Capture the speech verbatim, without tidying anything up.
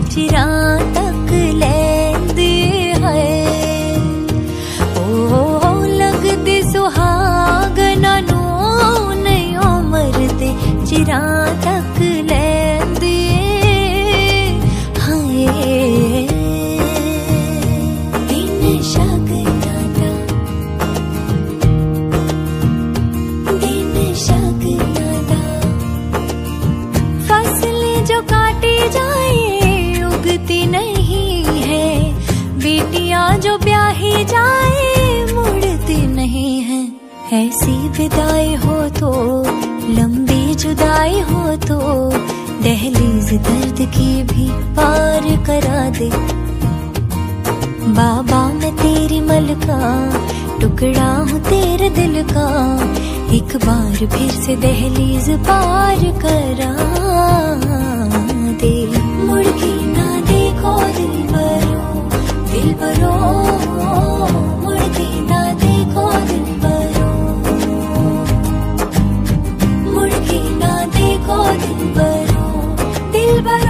चिरा तक लैंदी है। ओ लगदी सुहागना नू नहीं उम्र दे चिरा तक लैंदी हाय। दिन शगना दा दिन शगना दा फसलें जो काटी जाए उगती नहीं है, बेटियां जो ब्याही जाए मुड़ती नहीं है। ऐसी विदाई हो तो लंबी जुदाई हो तो दहलीज दर्द की भी पार करा दे। बाबा मैं तेरी मलका टुकड़ा हूँ तेरे दिल का, एक बार फिर से दहलीज पार करा दे। मुड़ के ना देखो दिल बरो दिल बरो, मुड़ के ना देखो दिल बरो, मुड़ के ना देखो दिल बरो दिल बरो।